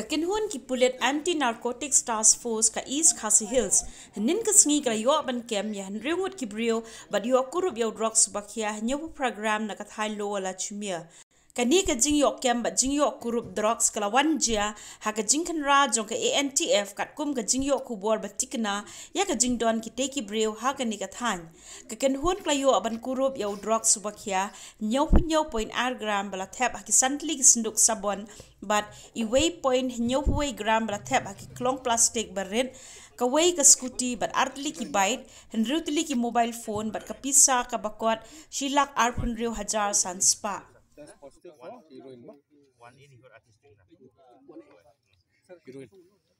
Kynhun ki pulit anti-narcotics task force ka East Khasi Hills. Nin ka sngi ka yo ban kem ya Ngut ki Briew but yo Kurup yo Drok subakia nyawu program na kathai lo wala chumia. Kani ka jing yo kem ba jing yo Kurup Droks kala wan jia ha ka jing kan ra jong ka Antf kat kum ka jing yo kubor batikna ya ka jing don ki teki Briew ha ka ni kathan. Ka Kynhun kla yo ban Kurup yo Drok subakia nyaw point gram bala thep ha ki santli ki sinduk sabon but iway point nyaw gram bala thep ha ki klong plastic barit kaway ka scooty but artli ki bite henrutli ki mobile phone but ka pisa ka bakot shilak arpun riu hajar san spa. That's positive for heroin. One in your artistic. Heroin.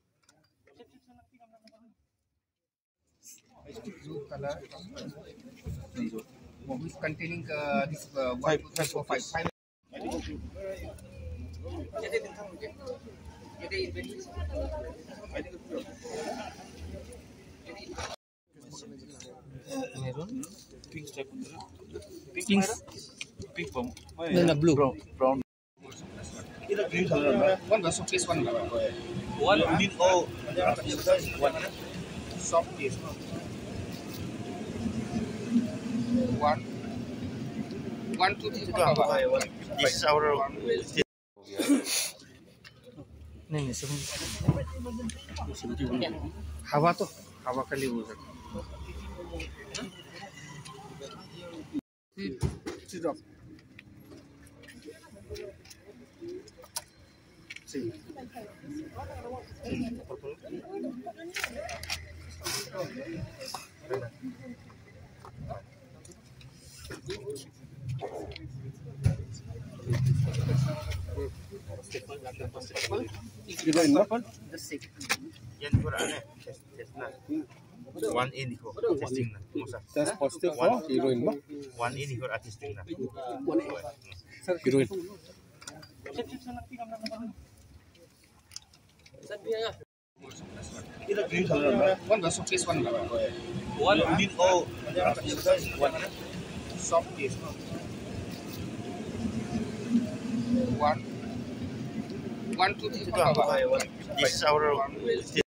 Blue color containing this 1, 2, 3, 4, 5. Pink step. Pink bomb. No, blue. Brown. One was showcase one. One in all. One. Soft taste. One, 2, 3, 4. This is our. नहीं सब हवा तो हवा का लिए हो सकता Drok One in your testing. That's positive for heroin. One in your artistic. Heroin. One was showcase one. One in all. One. Soft taste. One, 2, 3, 4. This is our.